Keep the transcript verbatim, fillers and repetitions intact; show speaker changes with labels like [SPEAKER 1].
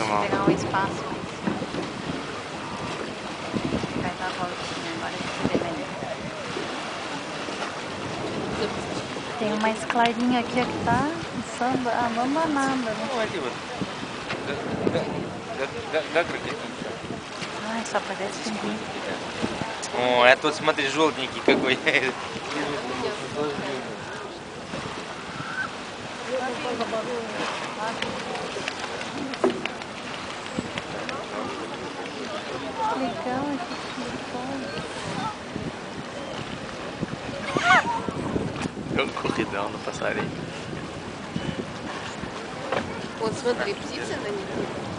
[SPEAKER 1] Foi mal.
[SPEAKER 2] Pegar um espaço mais. Vai dar a voltinha agora que você vê melhor. Tem um mais clarinho aqui, ó, que tá samba, abandonado, né? Ai, só parece pinguim.
[SPEAKER 1] О, это вот смотри, желтенький какой.
[SPEAKER 2] Legal esse silicone.
[SPEAKER 1] Deu um corridão no passarinho.
[SPEAKER 3] Вот смотри, птицы на них.